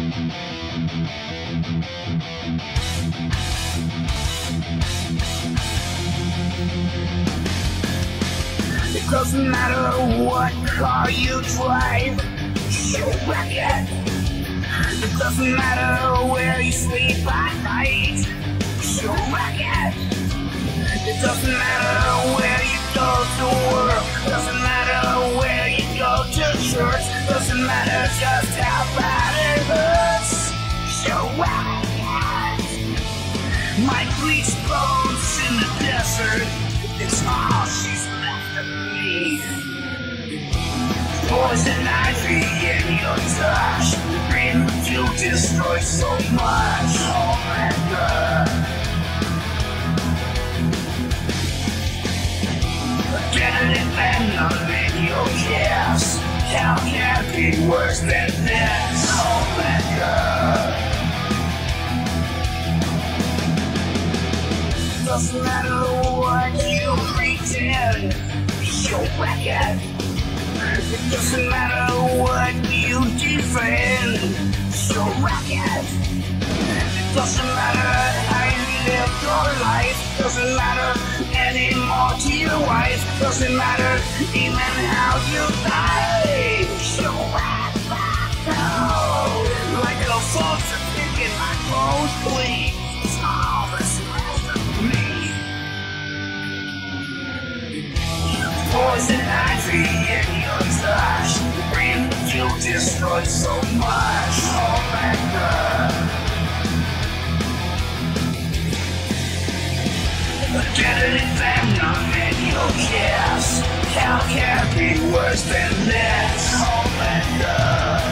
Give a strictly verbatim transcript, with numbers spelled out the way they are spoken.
It doesn't matter what car you drive, you'll wreck it. It doesn't matter where you sleep at night, you'll wreck it. It doesn't matter where you go to work, doesn't matter where you go to church, doesn't matter just how bad it hurts, you'll wreck it. My bleached bones in the desert, it's all she's left of me. Poison ivy in your touch, dream to destroy so much. Oh my God. Getting venom in your calves, how can it be worse than this? Oh my God. Doesn't matter what you pretend, you'll wreck it. It doesn't matter what you defend, you'll wreck it. It doesn't matter how you live your life, doesn't matter anymore to your wife, doesn't matter even how you die, you'll wreck it. Like a vulture picking my bones bleed, it's all that's left of me. Poison ivy in your touch, dream you destroy so much. Oh my God. Getting venom in your calves, how can it be worse than this? Oh my God.